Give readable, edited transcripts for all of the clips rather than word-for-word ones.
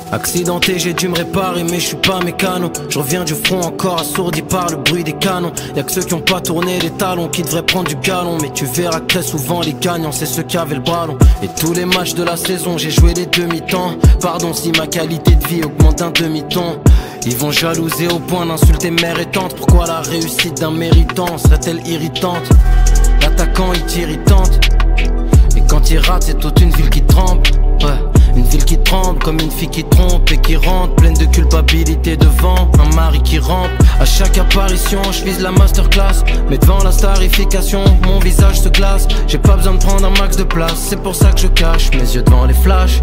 Accidenté, j'ai dû me réparer, mais je suis pas mécano. Je reviens du front encore assourdi par le bruit des canons. Y'a que ceux qui ont pas tourné les talons qui devraient prendre du galon. Mais tu verras que très souvent les gagnants, c'est ceux qui avaient le ballon. Et tous les matchs de la saison, j'ai joué les demi-temps. Pardon si ma qualité de vie augmente d'un demi-ton. Ils vont jalouser au point d'insulter mère et tante. Pourquoi la réussite d'un méritant serait-elle irritante? L'attaquant est irritante. Et quand il rate, c'est toute une ville qui tremble. Ouais. Une ville qui tremble comme une fille qui trompe et qui rentre pleine de culpabilité devant un mari qui rampe. À chaque apparition je vise la masterclass, mais devant la starification mon visage se glace. J'ai pas besoin de prendre un max de place, c'est pour ça que je cache mes yeux devant les flashs.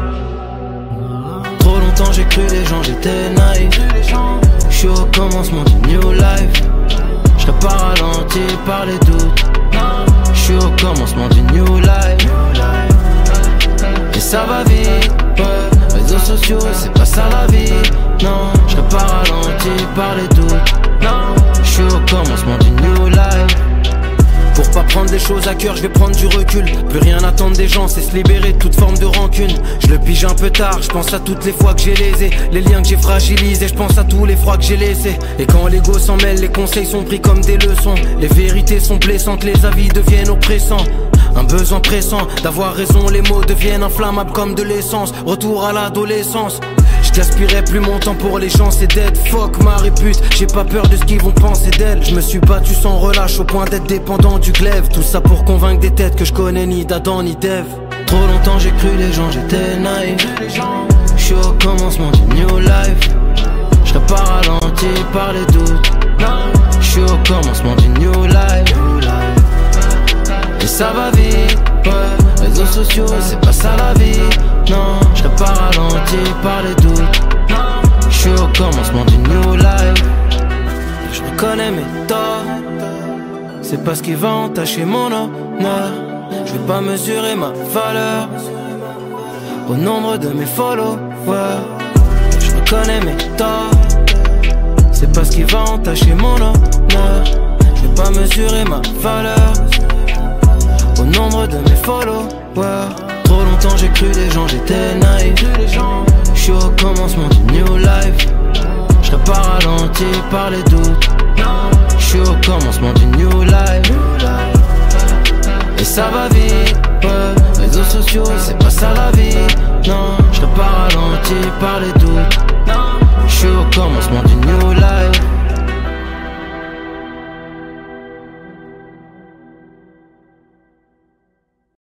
Trop longtemps j'ai cru les gens, j'étais naïf. J'suis au commencement du new life. J'serais pas ralenti par les doutes. J'suis au commencement du new life. Et ça va vite, ouais. Réseaux sociaux, c'est pas ça la vie. Non, je serais pas ralenti par les doutes. Non, je suis au commencement du new life. Pour pas prendre les choses à cœur, je vais prendre du recul. Plus rien attendre des gens, c'est se libérer de toute forme de rancune. Je le pige un peu tard, je pense à toutes les fois que j'ai lésé, les liens que j'ai fragilisés, je pense à tous les froids que j'ai laissés. Et quand l'ego s'en mêle, les conseils sont pris comme des leçons. Les vérités sont blessantes, les avis deviennent oppressants. Un besoin pressant d'avoir raison, les mots deviennent inflammables comme de l'essence. Retour à l'adolescence. Je gaspillerai plus mon temps pour les gens, c'est dead. Fuck ma répute, j'ai pas peur de ce qu'ils vont penser d'elle. Je me suis battu sans relâche au point d'être dépendant du glaive. Tout ça pour convaincre des têtes que je connais ni d'Adam ni d'Ève. Trop longtemps j'ai cru les gens, j'étais naïf. J'suis au commencement du new life. J'serais pas ralenti par les doutes. J'suis au commencement du new life. Et ça va vite, ouais. Réseaux sociaux, c'est pas ça la vie. Non, je serais pas ralenti par les doutes. Je suis au commencement du new life. Je reconnais mes torts. C'est pas ce qui va entacher mon honneur. Je vais pas mesurer ma valeur au nombre de mes followers. Je reconnais mes torts. C'est pas ce qui va entacher mon honneur. Je vais pas mesurer ma valeur au nombre de mes followers. Trop longtemps j'ai cru les gens, j'étais naïf. J'suis au commencement du new life. J'serais pas ralenti par les doutes. J'suis au commencement du new life. Et ça va vite, ouais. Réseaux sociaux, c'est pas ça la vie. Non, j'serais pas ralenti par les doutes. J'suis au commencement du new